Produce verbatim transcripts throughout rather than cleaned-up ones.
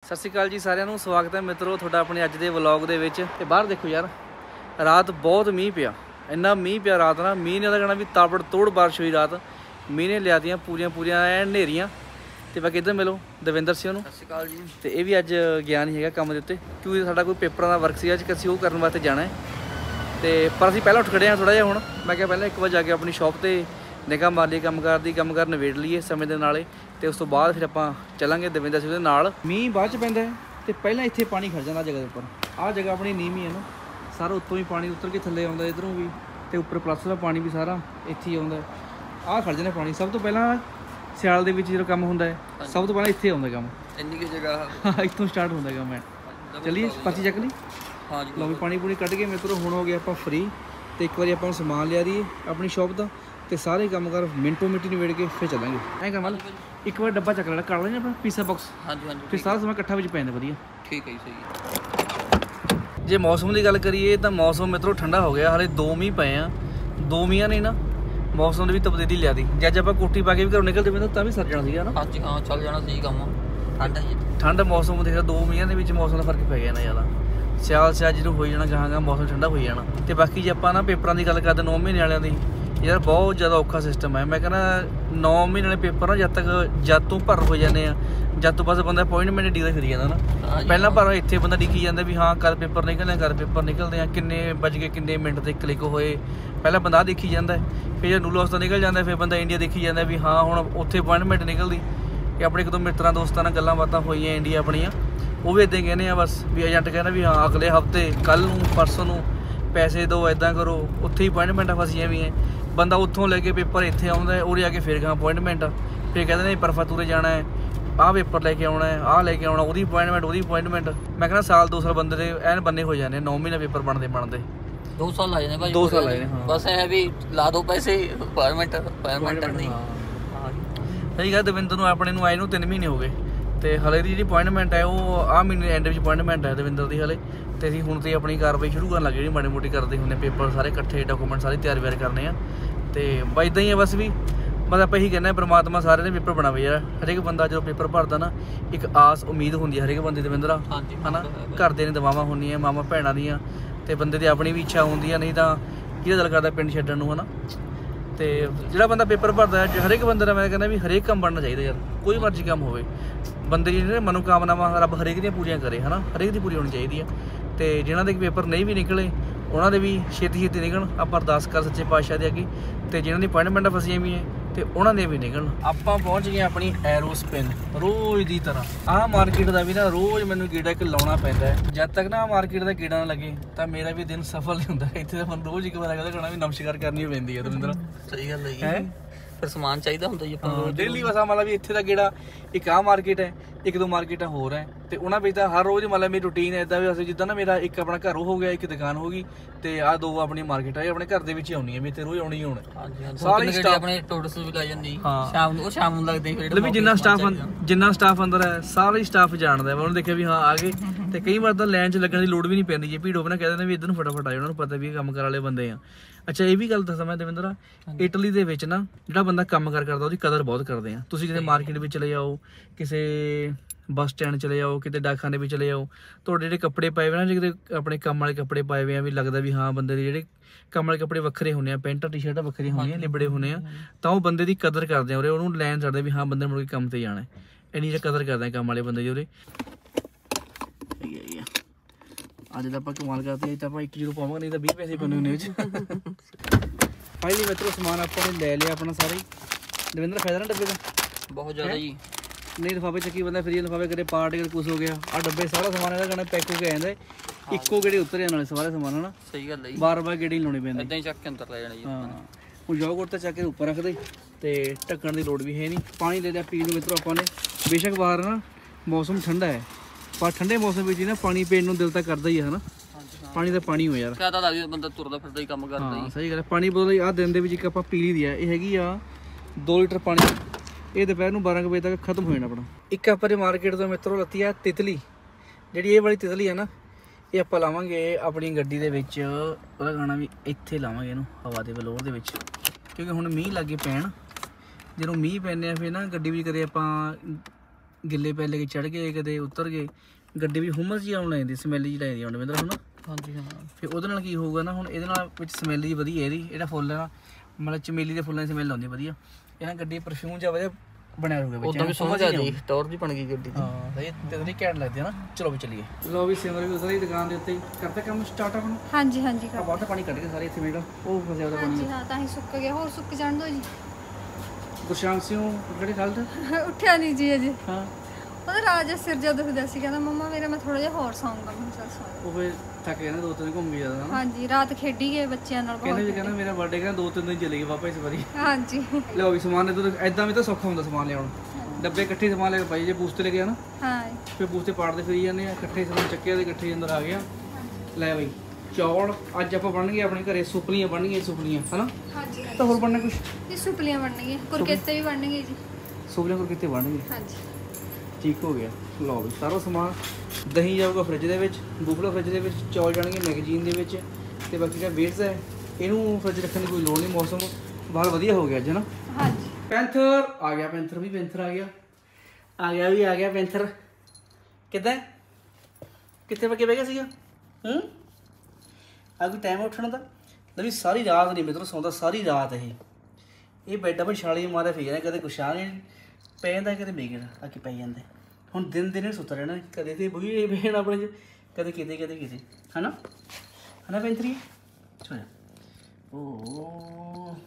सत श्री अकाल जी सारिਆਂ ਨੂੰ स्वागत है मित्रों ਤੁਹਾਡਾ ਆਪਣੇ ਅੱਜ ਦੇ ਵਲੌਗ ਦੇ ਵਿੱਚ। ਤੇ ਬਾਹਰ ਦੇਖੋ ਯਾਰ ਰਾਤ ਬਹੁਤ ਮੀਂਹ ਪਿਆ, ਇੰਨਾ ਮੀਂਹ ਪਿਆ ਰਾਤ ਨਾ, ਮੀਂਹ ਨੇ ਉਹਦਾ ਕਹਿਣਾ ਵੀ ਤਾਬੜ ਤੋੜ ਬਾਰਿਸ਼ ਹੋਈ ਰਾਤ। ਮੀਂਹ ਨੇ ਲਿਆਦੀਆਂ ਪੂਰੀਆਂ ਪੂਰੀਆਂ ਐ ਹਨੇਰੀਆਂ। ਤੇ ਬਾਕੀ ਇੱਧਰ ਮਿਲੋ ਦਵਿੰਦਰ ਸਿੰਘ ਨੂੰ। ਸਤਿ ਸ਼੍ਰੀ ਅਕਾਲ ਜੀ। ਤੇ ਇਹ ਵੀ ਅੱਜ ਗਿਆ ਨਹੀਂ ਹੈਗਾ ਕੰਮ ਦੇ ਉੱਤੇ ਕਿਉਂਕਿ ਸਾਡਾ ਕੋਈ ਪੇਪਰਾਂ ਦਾ ਵਰਕ ਸੀ ਅੱਜ, ਅਸੀਂ ਉਹ ਕਰਨ ਵਾਸਤੇ ਜਾਣਾ ਹੈ। ਤੇ ਪਰ ਅਸੀਂ ਪਹਿਲਾਂ ਉੱਠ ਖੜੇ ਹਾਂ ਥੋੜ੍ਹਾ ਜਿਹਾ। ਹੁਣ ਮੈਂ ਕਿਹਾ ਪਹਿਲਾਂ ਇੱਕ ਵਾਰ ਜਾ ਕੇ ਆਪਣੀ ਸ਼ੌਪ 'ਤੇ ਨਿਗਾਹ ਮਾਰ ਲਈ, ਕੰਮ ਕਰਦੀ ਕੰਮ ਕਰ ਨਿਬੇੜ ਲਈਏ ਸਮੇਂ ਦੇ ਨਾਲੇ। ਤੇ ਉਸ ਤੋਂ ਬਾਅਦ ਫਿਰ ਆਪਾਂ ਚੱਲਾਂਗੇ ਦਵਿੰਦਰ ਸਿੰਘ ਦੇ ਨਾਲ। ਮੀਂਹ ਬਾਅਦ 'ਚ ਪੈਂਦਾ ਹੈ ਤੇ ਪਹਿਲਾਂ ਇੱਥੇ ਪਾਣੀ ਖੜ ਜਾਂਦਾ ਜਗ੍ਹਾ ਦੇ ਉੱਪਰ। ਆਹ ਜਗ੍ਹਾ ਆਪਣੀ ਨੀਵੀਂ ਹੈ ਨਾ, ਸਾਰਾ ਉੱਤੋਂ ਹੀ ਪਾਣੀ ਉੱਤਰ ਕੇ ਥੱਲੇ ਆਉਂਦਾ ਇੱਧਰੋਂ ਵੀ, ਤੇ ਉੱਪਰ ਪਲੱਸ ਦਾ ਪਾਣੀ ਵੀ ਸਾਰਾ ਇੱਥੇ ਹੀ ਆਉਂਦਾ। ਆਹ ਖੜ ਜਾਂਦਾ ਪਾਣੀ। ਸਭ ਤੋਂ ਪਹਿਲਾਂ ਸਿਆਲ ਦੇ ਵਿੱਚ ਜਦੋਂ ਕੰਮ ਹੁੰਦਾ ਹੈ ਸਭ ਤੋਂ ਪਹਿਲਾਂ ਇੱਥੇ ਆਉਂਦਾ ਕੰਮ। ਇੰਨੀ ਕਿ ਜਗ੍ਹਾ ਇੱਥੋਂ ਸਟਾਰਟ ਹੁੰਦਾ ਕੰਮ ਹੈ। ਚੱਲੀਏ ਪਰਚੀ ਚੱਕ ਲਈ। ਹਾਂ ਜੀ। ਲਓ ਵੀ ਪਾਣੀ ਪੂਣੀ ਕੱਢ ਕੇ ਮਿੱਤਰੋ ਹੁਣ ਹੋ ਗਿਆ ਆਪਾਂ ਫਰੀ। ਤੇ ਇੱਕ ਵਾਰੀ ਆਪਾਂ ਨੂੰ ਸਮਾਨ ਲਿਆ ਦਈਏ ਆਪਣੀ ਸ਼ੌਪ ਦਾ ਤੇ ਸਾਰੇ ਕੰਮ ਕਰ ਮਿੰਟੋ ਮਿੰਟੀ ਨਿਬੇੜ ਕੇ ਫਿਰ ਚੱਲਾਂਗੇ। ਐਂ ਕਰ ਮਲ ਇੱਕ ਵਾਰ ਡੱਬਾ ਚੱਕ ਲੈਣਾ, ਕਰ ਲੈਣਾ ਆਪਣਾ ਪੀਸਾ ਬਾਕਸ। ਹਾਂਜੀ ਹਾਂਜੀ। ਫਿਰ ਸਾਰਾ ਸਮਾਨ ਇਕੱਠਾ ਵਿੱਚ ਪੈ ਜਾਂਦਾ ਵਧੀਆ। ਠੀਕ ਹੈ ਜੀ, ਸਹੀ ਹੈ। ਜੇ ਮੌਸਮ ਦੀ ਗੱਲ ਕਰੀਏ ਤਾਂ ਮੌਸਮ ਮਿੱਤਰੋ ਠੰਡਾ ਹੋ ਗਿਆ। ਹਾਲੇ ਦੋ ਮੀਂਹ ਪਏ ਆ, ਦੋ ਮੀਂਹਾਂ ਨੇ ਨਾ ਮੌਸਮ ਦੀ ਵੀ ਤਬਦੀਲੀ ਲਿਆ ਦੀ। ਜੇ ਅੱਜ ਆਪਾਂ ਕੋਟੀ ਪਾ ਕੇ ਵੀ ਘਰੋਂ ਨਿਕਲਦੇ ਪੈਂਦਾ ਤਾਂ ਵੀ ਸਰ ਜਾਣਾ ਸੀਗਾ ਨਾ। ਹਾਂਜੀ ਹਾਂ, ਚੱਲ ਜਾਣਾ ਸੀ ਕੰਮ। ਠੰਡ ਹੈ ਜੀ, ਠੰਡ ਮੌਸਮ ਦੇਖਿਆ ਦੋ ਮੀਂਹਾਂ ਦੇ ਵਿੱਚ ਮੌਸਮ ਦਾ ਫਰਕ ਪੈ ਗਿਆ ਨਾ ਜ਼ਿਆਦਾ। ਸਿਆਲ ਸਿਆਲ ਜਦੋਂ ਹੋਈ ਜਾਣਾ ਗਾਹਾਂ ਗਾਹਾਂ ਮੌਸਮ ਠੰਡਾ ਹੋਈ ਜਾਣਾ। ਤੇ ਬਾਕੀ ਜੇ ਆਪਾਂ ਨਾ ਪੇਪਰਾਂ ਦੀ ਗੱਲ ਕਰਦੇ ਨੌ ਮਹੀਨੇ ਵਾਲਿਆਂ ਦੀ, ਯਾਰ ਬਹੁਤ ਜ਼ਿਆਦਾ ਔਖਾ ਸਿਸਟਮ ਹੈ। ਮੈਂ ਕਹਿੰਦਾ ਨੌ ਮਹੀਨੇ ਵਾਲੇ ਪੇਪਰ ਨਾ ਜਦ ਤੱਕ ਜਦ ਤੋਂ ਭਰ ਹੋ ਜਾਂਦੇ ਆ, ਜਦ ਤੋਂ ਬਸ ਬੰਦਾ ਅਪੋਇੰਟਮੈਂਟ ਡੀ ਦਾ ਫਿਰੀ ਜਾਂਦਾ ਨਾ। ਪਹਿਲਾਂ ਪਰ ਇੱਥੇ ਬੰਦਾ ਡਿੱਕੀ ਜਾਂਦਾ ਵੀ ਹਾਂ ਕਦ ਪੇਪਰ ਨਿਕਲਦੇ ਕਦ ਪੇਪਰ ਨਿਕਲਦੇ ਆ, ਕਿੰਨੇ ਵੱਜ ਗਏ ਕਿੰਨੇ ਮਿੰਟ ਤੇ ਕਲਿੱਕ ਹੋਏ। ਪਹਿਲਾਂ ਬੰਦਾ ਦੇਖੀ ਜਾਂਦਾ, ਫਿਰ ਜਦ ਨੂਲੋਸ ਤੋਂ ਨਿਕਲ ਜਾਂਦਾ ਫਿਰ ਬੰਦਾ ਇੰਡੀਆ ਦੇਖੀ ਜਾਂਦਾ ਵੀ ਹਾਂ ਹੁਣ ਉੱਥੇ ਅਪੋਇੰਟਮੈਂਟ ਨਿਕਲਦੀ। ਇਹ ਆਪਣੇ ਇੱਕ ਦੋ ਮਿੱਤਰਾਂ ਦੋਸਤਾਂ ਨਾਲ ਗੱਲਾਂ ਬਾਤਾਂ ਹੋਈਆਂ ਇੰਡੀਆ ਆਪਣੀਆਂ, ਉਹ ਵੀ ਇੱਦਾਂ ਹੀ ਕਹਿੰਦੇ ਆ ਬਸ ਵੀ ਏਜੰਟ ਕਹਿੰਦਾ ਵੀ ਹਾਂ ਅਗਲੇ ਹਫ਼ਤੇ ਕੱਲ੍ਹ ਨੂੰ ਪਰਸੋਂ ਨੂੰ ਪੈਸੇ ਦਿਓ, ਇੱਦਾਂ ਕਰੋ। ਉੱਥੇ ਹੀ ਅਪੋਇੰਟਮੈਂਟਾਂ ਫਸੀਆਂ ਵੀ ਹੈ। ਬੰਦਾ ਉੱਥੋਂ ਲੈ ਕੇ ਪੇਪਰ ਇੱਥੇ ਆਉਂਦਾ, ਉਰੇ ਆ ਕੇ ਫਿਰ ਗਾ ਅਪੋਇੰਟਮੈਂਟ। ਫਿਰ ਕਹਿੰਦੇ ਨੇ ਪਰਫਾਤੂਰੇ ਜਾਣਾ ਹੈ, ਆਹ ਪੇਪਰ ਲੈ ਕੇ ਆਉਣਾ ਹੈ, ਆਹ ਲੈ ਕੇ ਆਉਣਾ, ਉਹਦੀ ਅਪੋਇੰਟਮੈਂਟ ਉਹਦੀ ਅਪੋਇੰਟਮੈਂਟ। ਮੈਂ ਕਹਿੰਦਾ ਸਾਲ ਦੋ ਸਾਲ ਬੰਦੇ ਦੇ ਐਨ ਬੰਨੇ ਹੋ ਜਾਂਦੇ, ਨੌ ਮਹੀਨੇ ਪੇਪਰ ਬਣਦੇ ਬਣਦੇ ਦੋ ਸਾਲ ਲੱਗ ਜਾਂਦੇ ਭਾਈ। ਦੋ ਸਾਲ ਲੱਗ ਜਾਂਦੇ ਹਾਂ। ਬਸ ਇਹ ਵੀ ਲਾ ਦੋ ਪੈਸੇ ਅਪਾਇੰਟਮੈਂਟ ਅਪਾਇੰਟਮੈਂਟ ਨਹੀਂ। ਸਹੀ ਗੱਲ। ਦਵਿੰਦਰ ਨੂੰ ਆਪਣੇ ਨੂੰ ਆਏ ਨੂੰ ਤਿੰਨ ਮਹੀਨੇ ਹੋ ਗਏ ਤੇ ਹਲੇ ਦੀ ਜਿਹੜੀ ਅਪੋਇੰਟਮੈਂਟ ਹੈ ਉਹ ਆਹ ਮਹੀਨੇ ਐਂਡ ਵਿੱਚ ਅਪੋਇੰਟਮੈਂਟ ਹੈ ਦਵਿੰਦਰ ਦੀ ਹਲੇ। ਤੇ ਅਸੀਂ ਹੁਣ ਤੇ ਆਪਣੀ ਕਾਰਵਾਈ ਸ਼ੁਰੂ ਕਰਨ ਲੱਗੇ ਜਿਹੜੀ ਮਾੜੀ ਮੋਟੀ ਕਰਦੇ ਹੁੰਦੇ, ਪੇਪਰ ਸਾਰੇ ਇਕੱਠੇ ਡਾਕੂਮੈਂਟ ਸਾਰੇ ਤਿਆਰ ਵਿਆਰ ਕਰਨੇ ਆ। ਤੇ ਬਸ ਇੱਦਾਂ ਹੀ ਆ ਬਸ। ਵੀ ਬਸ ਆਪਾਂ ਇਹੀ ਕਹਿੰਦੇ ਹਾਂ ਪਰਮਾਤਮਾ ਸਾਰਿਆਂ ਦੇ ਪੇਪਰ ਬਣਾਵੇ ਯਾਰ। ਹਰੇਕ ਬੰਦਾ ਜਦੋਂ ਪੇਪਰ ਭਰਦਾ ਨਾ ਇੱਕ ਆਸ ਉਮੀਦ ਹੁੰਦੀ ਹੈ ਹਰੇਕ ਬੰਦੇ ਦਵਿੰਦਰਾ, ਹੈ ਨਾ। ਘਰਦੇ ਨੇ ਦਵਾਵਾਂ ਹੁੰਦੀਆਂ, ਮਾਮਾ ਭੈਣਾਂ ਦੀਆਂ, ਤੇ ਬੰਦੇ ਦੀ ਆਪਣੀ ਵੀ ਇੱਛਾ ਹੁੰਦੀ ਆ, ਨਹੀਂ ਤਾਂ ਕਿਹਦਾ ਦਿਲ ਕਰਦਾ ਪਿੰਡ ਛੱਡਣ ਨੂੰ, ਹੈ ਨਾ। ਤੇ ਜਿਹੜਾ ਬੰਦਾ ਪੇਪਰ ਭਰਦਾ ਹਰੇਕ ਬੰਦੇ ਦਾ ਮੈਂ ਕਹਿੰਦਾ ਵੀ ਹਰੇਕ ਕੰਮ ਬਣਨਾ ਚਾਹੀਦਾ ਯਾਰ, ਕੋਈ ਮਰਜ਼ੀ ਕੰਮ ਹੋਵੇ। ਬੰਦੇ ਦੀ ਜਿਹੜੇ ਮਨੋਕਾਮਨਾਵਾਂ ਰੱਬ ਹਰੇਕ ਦੀਆਂ ਪੂਰੀਆਂ ਕਰੇ, ਹੈ ਨਾ, ਹਰੇਕ ਦੀ ਪੂਰੀ ਹੋਣੀ ਚਾਹੀਦੀ ਆ। ਤੇ ਜਿਹਨਾਂ ਦੇ ਪੇਪਰ ਨਹੀਂ ਵੀ ਨਿਕਲੇ ਉਹਨਾਂ ਦੇ ਵੀ ਛੇਤੀ ਛੇਤੀ ਨਿਕਲਣ, ਆਪਾਂ ਅਰਦਾਸ ਕਰ ਸੱਚੇ ਪਾਤਸ਼ਾਹ ਦੇ ਅੱਗੇ। ਤੇ ਜਿਹਨਾਂ ਦੀ ਅਪੋਇੰਟਮੈਂਟਾਂ ਫਸੀਆਂ ਵੀ ਹੈ ਤੇ ਉਹਨਾਂ ਦੇ ਵੀ ਨਿਕਲਣ। ਆਪਾਂ ਪਹੁੰਚ ਗਏ ਆਪਣੀ ਐਰੋਸਪਿਨ ਰੋਜ਼ ਦੀ ਤਰ੍ਹਾਂ। ਆਹ ਮਾਰਕੀਟ ਦਾ ਵੀ ਨਾ ਰੋਜ਼ ਮੈਨੂੰ ਗੇੜਾ ਇੱਕ ਲਾਉਣਾ ਪੈਂਦਾ ਹੈ। ਜਦ ਤੱਕ ਨਾ ਮਾਰਕੀਟ ਦਾ ਗੇੜਾ ਨਾ ਲੱਗੇ ਤਾਂ ਮੇਰਾ ਵੀ ਦਿਨ ਸਫਲ ਨਹੀਂ ਹੁੰਦਾ। ਇੱਥੇ ਤਾਂ ਮੈਨੂੰ ਰੋਜ਼ ਇੱਕ ਵਾਰ ਕਹਿੰਦਾ ਕਹਿਣਾ ਵੀ ਨਮਸਕਾਰ ਕਰਨੀ ਪੈਂਦੀ ਹੈ ਦਵਿੰਦਰ। ਸਹੀ ਗੱਲ ਹੈ। ਫਿਰ ਸਮਾਨ ਚਾਹੀਦਾ ਹੁੰਦਾ ਜੀ ਆਪਾਂ ਨੂੰ ਡੇਲੀ। ਬਸ ਮਤਲਬ ਵੀ ਇੱਥੇ ਦਾ ਗੇੜਾ ਇੱਕ ਆਹ ਮਾਰਕੀਟ ਹੈ, ਇੱਕ ਦੋ ਮਾਰਕੀਟਾਂ ਹੋਰ ਹੈ, ਤੇ ਉਹਨਾਂ ਵਿੱਚ ਤਾਂ ਹਰ ਰੋਜ਼ ਮਤਲਬ ਮੇਰੀ ਰੂਟੀਨ ਹੈ ਇੱਦਾਂ ਵੀ ਅਸੀਂ ਜਿੱਦਾਂ ਨਾ ਮੇਰਾ ਇੱਕ ਆਪਣਾ ਘਰ ਹੋ ਗਿਆ, ਇੱਕ ਦੁਕਾਨ ਹੋ ਗਈ, ਤੇ ਆਹ ਦੋ ਆਪਣੀ ਮਾਰਕੀਟ ਹੈ ਆਪਣੇ ਘਰ ਦੇ ਵਿੱਚ ਹੀ ਆਉਣੀ ਹੈ ਵੀ ਇੱਥੇ ਰੋਜ਼ ਆਉਣੀ ਹੀ ਹੋਣਾ। ਸਾਰੇ ਸਟਾਫ ਆਪਣੇ ਟੋਟਸ ਵੀ ਲੈ ਜਾਂਦੀ ਸ਼ਾਮ ਨੂੰ, ਉਹ ਸ਼ਾਮ ਨੂੰ ਲੱਗਦੇ ਫਿਰ ਵੀ ਜਿੰਨਾ ਸਟਾਫ ਜਿੰਨਾ ਸਟਾਫ ਅੰਦਰ ਹੈ ਸਾਰਾ ਹੀ ਸਟਾਫ ਜਾਣਦਾ। ਉਹਨੂੰ ਦੇਖਿਆ ਵੀ ਹਾਂ ਆ ਗਏ, ਤੇ ਕਈ ਵਾਰ ਤਾਂ ਲਾਈਨ 'ਚ ਲੱਗਣ ਦੀ ਲੋੜ ਵੀ ਨਹੀਂ ਪੈਂਦੀ। ਜੇ ਭੀੜ ਹੋਵੇ ਨਾ ਕਹਿ ਦਿੰਦੇ ਵੀ ਇੱਧਰ ਨੂੰ ਫਟਾਫਟ ਆਏ, ਉਹਨਾਂ ਨੂੰ ਪਤਾ ਵੀ ਕੰਮ ਕਰਨ ਵਾਲੇ ਬੰਦੇ ਆ। ਅੱਛਾ ਇਹ ਵੀ ਗੱਲ ਦੱਸਾਂ ਮੈਂ ਦਵਿੰਦਰ, ਇਟਲੀ ਦੇ ਵਿੱਚ ਨਾ ਜਿਹੜਾ ਬੰਦਾ ਕੰਮ ਕਾਰ ਕਰਦਾ ਉਹਦੀ ਕਦਰ ਬਹੁਤ ਕਰਦੇ ਆ। ਤੁਸੀਂ ਕਿਤੇ ਮਾਰਕੀਟ ਵਿੱਚ ਚਲੇ ਜਾਓ, ਕਿਸੇ ਬੱਸ ਸਟੈਂਡ ਚਲੇ ਜਾਓ, ਕਿਤੇ ਡਾਕਖਾਨੇ ਵਿੱਚ ਚਲੇ ਜਾਓ, ਤੁਹਾਡੇ ਜਿਹੜੇ ਕੱਪੜੇ ਪਾਏ ਹੋਏ ਨਾ, ਜੇ ਕਿਤੇ ਆਪਣੇ ਕੰਮ ਵਾਲੇ ਕੱਪੜੇ ਪਾਏ ਹੋਏ ਆ ਵੀ ਲੱਗਦਾ ਵੀ ਹਾਂ ਬੰਦੇ ਦੇ ਜਿਹੜੇ ਕੰਮ ਵਾਲੇ ਕੱਪੜੇ ਵੱਖਰੇ ਹੁੰਦੇ ਆ, ਪੈਂਟਾਂ ਟੀ ਸ਼ਰਟਾਂ ਵੱਖਰੀਆਂ ਹੁੰਦੀਆਂ, ਲਿਬੜੇ ਹੁੰਦੇ ਆ, ਤਾਂ ਉਹ ਬੰਦੇ ਦੀ ਕਦਰ ਕਰਦੇ ਆ ਉਰੇ। ਉਹਨੂੰ ਲੈਣ ਛੱਡਦੇ ਵੀ ਹਾਂ ਬੰਦੇ ਮੁੜ ਕੇ ਕੰਮ ਤੇ ਜਾਣਾ, ਇੰਨੀ ਤਾਂ ਕਦਰ ਕਰਦੇ ਆ ਕੰਮ ਵਾਲੇ ਬੰਦੇ ਦੀ ਉਰੇ। ਅੱਜ ਤਾਂ ਆਪਾਂ ਕਮਾਲ ਕਰਦੇ ਤਾਂ ਆਪਾਂ ਇੱਕ ਜ਼ੀਰੋ ਪਾਵਾਂਗੇ, ਨਹੀਂ ਤਾਂ ਵੀਹ ਪੈਸੇ ਬਣੇ ਹੁੰਦੇ ਵਿੱਚ। ਫਾਈਨਲੀ ਮਿੱਤਰੋ ਸਮਾਨ ਆਪਾਂ ਨੇ ਲੈ ਲਿਆ ਆਪਣਾ ਸਾਰਾ ਹੀ। ਦਵਿੰਦਰ ਫਾਇਦਾ ਨਾ ਡੱਬੇ ਦਾ ਬਹੁਤ ਜ਼ਿਆਦਾ ਜੀ। ਨਹੀਂ ਲਿਫਾਫੇ ਚੱਕੀ ਬੰਦਾ ਫਿਰ ਲਿਫਾਫੇ ਕਦੇ ਪਾਰਟ ਕਦੇ ਕੁਛ ਹੋ ਗਿਆ। ਆਹ ਡੱਬੇ ਸਾਰਾ ਸਮਾਨ ਇਹਦਾ ਕਹਿਣਾ ਪੈਕ ਹੋ ਕੇ ਆ ਜਾਂਦਾ, ਇੱਕੋ ਗੇੜੇ ਉਤਰ ਜਾਣ ਵਾਲੇ ਸਾਰੇ ਸਮਾਨ, ਹੈ ਨਾ। ਸਹੀ ਗੱਲ ਹੈ। ਬਾਰ ਬਾਰ ਗੇੜੇ ਲਾਉਣੇ ਪੈਂਦੇ, ਇੱਦਾਂ ਹੀ ਚੱਕ ਕੇ ਅੰਦਰ ਲੈ ਜਾਣਾ ਜੀ। ਹਾਂ ਹੁਣ ਯੋਗਰਟ ਤਾਂ ਚੱਕ ਕੇ ਉੱਪਰ ਰੱਖਦੇ ਤੇ ਢੱਕਣ ਦੀ ਲੋੜ ਵੀ ਹੈ ਨਹੀਂ। ਪਾਣੀ ਲੈ ਲਿਆ ਪੀਣ ਨੂੰ ਮਿੱਤਰੋ ਆਪਾਂ ਨੇ। ਬੇਸ਼ੱਕ ਬਾਹਰ ਨਾ ਮੌਸਮ ਠੰਡਾ ਹੈ ਪਰ ਠੰਡੇ ਮੌਸਮ ਵਿੱਚ ਨਾ ਪਾਣੀ ਪੀਣ ਨੂੰ ਦਿਲ ਤਾਂ ਕਰਦਾ ਹੀ ਹੈ, ਹੈ ਨਾ। ਪਾਣੀ ਦਾ ਪਾਣੀ ਹੋ ਯਾਰ, ਕਹਤਾ ਵੀ ਬੰਦਾ ਤੁਰਦਾ ਫਿਰਦਾ ਹੀ ਕੰਮ ਕਰਦਾ ਹੀ। ਸਹੀ ਗੱਲ ਹੈ। ਪਾਣੀ ਬੋਤਲ ਆਹ ਦਿਨ ਦੇ ਵਿੱਚ ਇੱਕ ਆਪਾਂ ਪੀ ਲਈ ਦੀ ਆ, ਇਹ ਹੈਗੀ ਆ ਦੋ ਲੀਟਰ ਪਾਣੀ। ਇਹ ਦੁਪਹਿਰ ਨੂੰ ਬਾਰਾਂ ਕੁ ਵਜੇ ਤੱਕ ਖਤਮ ਹੋ ਜਾਣਾ ਆਪਣਾ। ਇੱਕ ਆਪਾਂ ਦੇ ਮਾਰਕੀਟ ਤੋਂ ਮਿੱਤਰੋ ਲੱਤੀ ਆ ਤਿਤਲੀ, ਜਿਹੜੀ ਇਹ ਵਾਲੀ ਤਿਤਲੀ ਆ ਨਾ, ਇਹ ਆਪਾਂ ਲਾਵਾਂਗੇ ਆਪਣੀ ਗੱਡੀ ਦੇ ਵਿੱਚ। ਉਹਦਾ ਗਾਣਾ ਵੀ ਇੱਥੇ ਲਾਵਾਂਗੇ ਇਹਨੂੰ ਹਵਾ ਦੇ ਬਲੋਰ ਦੇ ਵਿੱਚ, ਕਿਉਂਕਿ ਹੁਣ ਮੀਂਹ ਲੱਗੇ ਪੈਣ। ਜਦੋਂ ਮੀਂਹ ਪੈਂਦੇ ਆ ਫਿਰ ਨਾ ਗੱਡੀ ਵਿੱਚ ਕਦੇ ਆਪਾਂ ਗਿੱਲੇ ਪੈਲੇ ਕੇ ਚੜ ਗਏ ਕਦੇ ਉਤਰ ਗਏ ਗੱਡੀ ਵਿੱਚ ਹੁਮਸ ਜੀ ਆਉਣ ਲੱਗ ਜਾਂਦੀ ਸਮੈਲ ਜੀ ਲੱਗਦੀ ਆਉਣ ਦਵਿੰਦਰ ਹੁਣ ਹਾਂਜੀ ਹਾਂ ਫਿਰ ਉਹਦੇ ਨਾਲ ਕੀ ਹੋਊਗਾ ਨਾ ਹੁਣ ਇਹਦੇ ਨਾਲ ਵਿੱਚ ਸਮੈਲ ਜੀ ਵਧੀਆ ਇਹਦੀ ਜਿਹੜਾ ਫੁੱਲ ਹੈ ਨਾ ਮਤਲਬ ਚਮੇਲੀ ਦੇ ਫੁੱਲਾਂ ਦੀ ਸਮੈਲ ਆਉਂਦੀ ਵਧੀਆ ਇਹਨਾਂ ਗੱਡੀ ਪਰਫਿਊਮ ਜਿਹਾ ਵਧੀਆ ਬਣਿਆ ਰਹੂਗਾ ਵਿੱਚ ਉਦਾਂ ਵੀ ਸਮਝ ਆ ਜੀ ਟੌਰ ਜੀ ਬਣ ਗਈ ਗੱਡੀ ਦੀ ਹਾਂ ਸਹੀ ਤੇਰੀ ਘੈਂਟ ਲੱਗਦੀ ਹੈ ਨਾ ਚਲੋ ਵੀ ਚੱਲੀਏ ਲੋ ਵੀ ਸਿਮਰ ਵੀ ਉਧਰ ਹੀ ਦੁਕਾਨ ਦੇ ਉੱਤੇ ਕਰਦਾ ਕੰਮ ਸਟਾਰਟ ਆਪਣਾ ਹਾਂਜੀ ਹਾਂਜੀ ਆ ਬਹੁਤ ਪਾਣੀ ਕੱਢ ਕੇ ਸਾਰੇ ਇੱਥੇ ਮੇਰਾ ਉਹ ਫਸਿਆ ਉਹਦਾ ਪਾਣੀ ਹਾਂਜੀ ਹਾਂ ਤਾਂ ਹੀ ਸੁੱਕ ਗਿਆ ਹੋਰ ਸੁੱਕ ਜਾਣ ਦੋ ਜੀ ਗੁਰਸ਼ਾਂਤ ਸਿੰਘ ਕਿਹੜੇ ਖਾਲ ਦਾ ਉੱਠਿਆ ਨਹੀਂ ਜੀ ਅਜੇ ਹਾਂ ਉਹਦਾ ਰਾਜ ਸਿਰ ਜਿਹਾ ਦੁਖਦਾ ਸੀ ਕਹਿੰਦਾ ਮੰਮਾ ਮੇਰਾ ਮੈਂ ਥੋੜਾ ਜਿਹਾ ਹੋਰ ਸੌਂਗਾ ਮੈਂ ਚੱਲ ਸੌਂ ਉਹ ਫਿਰ ਥੱਕ ਗਿਆ ਨਾ ਦੋ ਤਿੰਨ ਘੁੰਮ ਗਿਆ ਨਾ ਹਾਂਜੀ ਰਾਤ ਖੇਡੀ ਗਏ ਬੱਚਿਆਂ ਨਾਲ ਕਹਿੰਦੇ ਜੀ ਬਹੁਤ ਕਹਿੰਦਾ ਮੇਰਾ ਬਰਥਡੇ ਕਹਿੰਦਾ ਦੋ ਤਿੰਨ ਦਿਨ ਚਲੇ ਗਏ ਵਾਪਸ ਇਸ ਵਾਰੀ ਹਾਂਜੀ ਲਓ ਵੀ ਸਮਾਨ ਇਦੋਂ ਐਦਾਂ ਵੀ ਤਾਂ ਸੌਖਾ ਹੁੰਦਾ ਸਮਾਨ ਲਿਆਉਣ ਡੱਬੇ ਇਕੱਠੇ ਸਮਾਨ ਲੈ ਕੇ ਪਾਈ ਜੇ ਬੂਸ ਤੇ ਲੈ ਗਿਆ ਨਾ ਹਾਂ ਫਿਰ ਬੂਸ ਤੇ ਪਾੜਦੇ ਫਿਰੀ ਜਾਂਦੇ ਆ ਇਕੱਠੇ ਸਮਾਨ ਚੱਕਿਆ ਤੇ ਇਕੱਠੇ ਅੰਦਰ ਆ ਗਿਆ ਲੈ ਬਈ ਚੌਲ ਅੱਜ ਆਪਾਂ ਬਣਨਗੇ ਆਪਣੇ ਘਰੇ ਸੁਪਲੀਆਂ ਬਣਨਗੀਆਂ ਸੁਪਲੀਆਂ ਹਨਾ ਹਾਂਜੀ ਤਾਂ ਹੋਰ ਬਣਨਾ ਕੁਛ ਇਹ ਸੁਪਲੀਆਂ ਬਣਨਗੀਆਂ ਕੁਰਕੇਤੇ ਵੀ ਬਣਨਗੇ ਜੀ ਸੁਪਲੀਆਂ ਕੋਲ ਕਿਤੇ ਬਣਨਗੇ ਹਾਂਜੀ ਠੀਕ ਹੋ ਗਿਆ ਲਓ ਵੀ ਸਾਰਾ ਸਮਾਨ ਦਹੀਂ ਜਾਊਗਾ ਫ੍ਰਿਜ ਦੇ ਵਿੱਚ ਬੂਫਲਾ ਫ੍ਰਿਜ ਦੇ ਵਿੱਚ ਚੌਲ ਜਾਣਗੇ ਮੈਗਜ਼ੀਨ ਦੇ ਵਿੱਚ ਤੇ ਬਾਕੀ ਜਿਹੜਾ ਵੇਟਸ ਹੈ ਇਹਨੂੰ ਫ੍ਰਿਜ ਰੱਖਣ ਦੀ ਕੋਈ ਲੋੜ ਨਹੀਂ ਮੌਸਮ ਬਾਹਰ ਵਧੀਆ ਹੋ ਗਿਆ ਅੱਜ ਨਾ ਹਾਂਜੀ ਪੈਂਥਰ ਆ ਗਿਆ ਪੈਂਥਰ ਵੀ ਪੈਂਥਰ ਆ ਗਿਆ ਆ ਗਿਆ ਵੀ ਆ ਗਿਆ ਪੈਂਥਰ ਕਿੱਦਾਂ ਕਿੱਥੇ ਪੱਕੇ ਬਹਿ ਗਿਆ ਸੀਗਾ ਹੂੰ ਆ ਕੋਈ ਟਾਈਮ ਉੱਠਣ ਦਾ ਲਵੀ ਸਾਰੀ ਰਾਤ ਨਹੀਂ ਮਿੱਤਰੋ ਸੌਂਦਾ ਸਾਰੀ ਰਾਤ ਇਹ ਇਹ ਬੈੱਡਾਂ 'ਤੇ ਛਾਲੀ ਮਾਰੇ ਫੇਰ ਜਾਂਦਾ ਕਦੇ ਕੁਛਾ ਨਹੀਂ ਪੈ ਜਾਂਦਾ ਕਦੇ ਮੇਗਣ ਆ ਕੇ ਪੈ ਜਾਂਦਾ ਹੁਣ ਦਿਨ ਦਿਨ ਸੁੱਤਾ ਰਹਿਣਾ ਕਦੇ ਤੇ ਬੁਗੀ ਬਹਿਣ ਆਪਣੇ 'ਚ ਕਦੇ ਕਿਤੇ ਕਦੇ ਕਿਤੇ ਹਨਾ ਹਨਾ ਪੈਂਥਰੀ ਚਲੋ ਓ